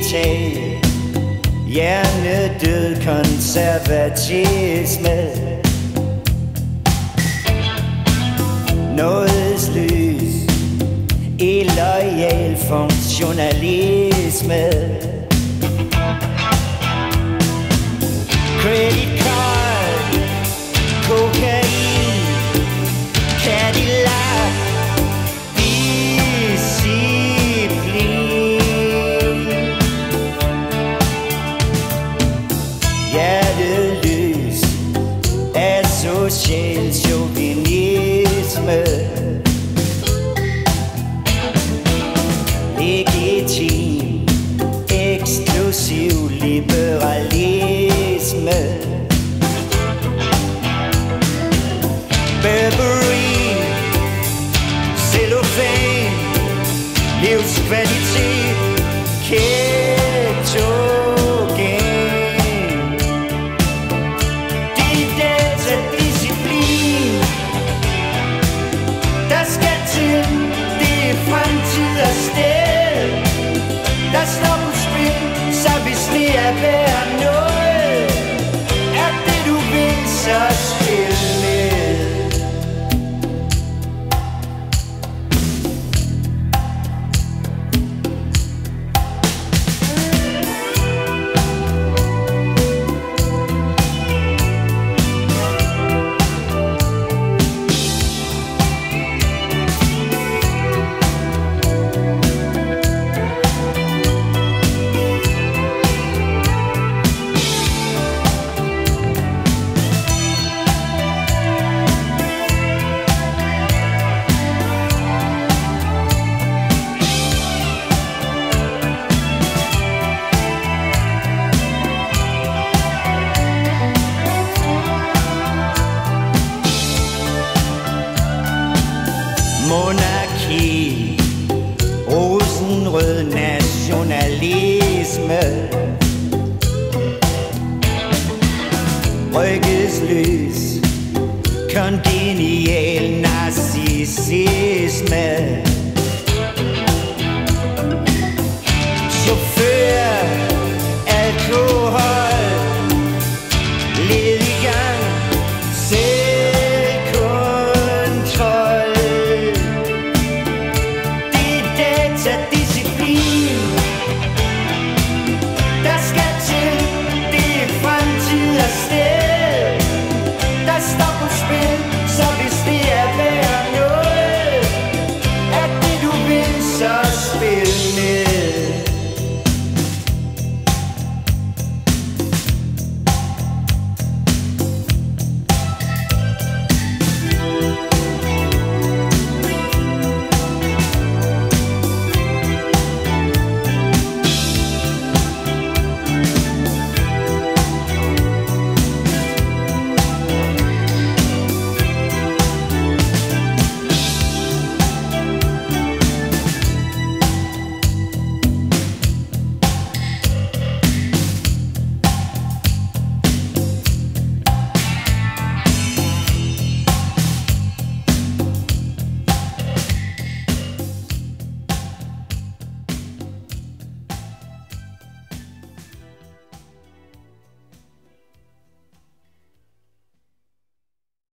tag, hjernedød konservatisme, nådesløs illoyal funktionalisme, credit card, kokain, Cadillac, disciplin, hjerteløs asocial chauvinisme, legitim eksklusiv liberalisme, Burberry, cellofan, livskvalitet, ketogen, data disciplin, der skal til, det er fremtid og sted, der står på spil, så hvis det er værd noget, er det du vil, så spil med. Monarki, rosenrød nationalisme, ryggesløs kongenial narcissisme,